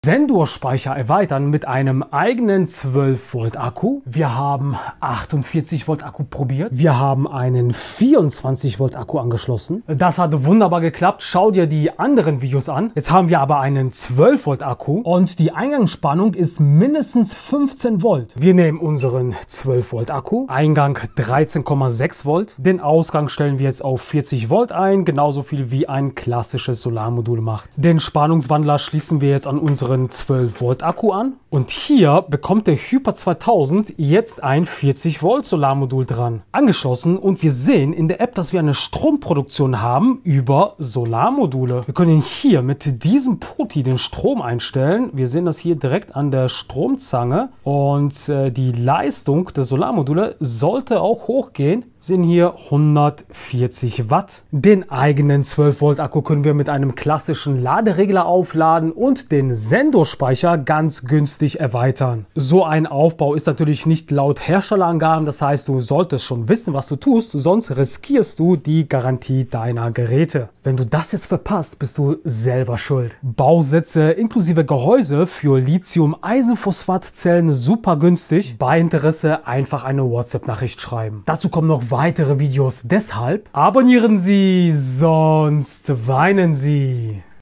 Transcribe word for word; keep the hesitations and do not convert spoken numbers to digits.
Sensorspeicher erweitern mit einem eigenen zwölf Volt Akku. Wir haben achtundvierzig Volt Akku probiert. Wir haben einen vierundzwanzig Volt Akku angeschlossen. Das hat wunderbar geklappt. Schau dir die anderen Videos an. Jetzt haben wir aber einen zwölf Volt Akku und die Eingangsspannung ist mindestens fünfzehn Volt. Wir nehmen unseren zwölf Volt Akku, Eingang dreizehn Komma sechs Volt. Den Ausgang stellen wir jetzt auf vierzig Volt ein, genauso viel wie ein klassisches Solarmodul macht. Den Spannungswandler schließen wir jetzt an unseren zwölf Volt Akku an und hier bekommt der Hyper zweitausend jetzt ein vierzig Volt Solarmodul dran angeschlossen und wir sehen in der App, dass wir eine Stromproduktion haben über Solarmodule. Wir können hier mit diesem Poti den Strom einstellen. Wir sehen das hier direkt an der Stromzange und äh, die Leistung der Solarmodule sollte auch hochgehen. Wir sehen hier hundertvierzig Watt. Den eigenen zwölf Volt Akku können wir mit einem klassischen Laderegler aufladen und den Sensorspeicher ganz günstig erweitern. So ein Aufbau ist natürlich nicht laut Herstellerangaben, das heißt, du solltest schon wissen, was du tust, sonst riskierst du die Garantie deiner Geräte. Wenn du das jetzt verpasst, bist du selber schuld. Bausätze inklusive Gehäuse für Lithium-Eisenphosphat-Zellen super günstig. Bei Interesse einfach eine WhatsApp-Nachricht schreiben. Dazu kommen noch weitere Videos, deshalb abonnieren Sie, sonst weinen Sie.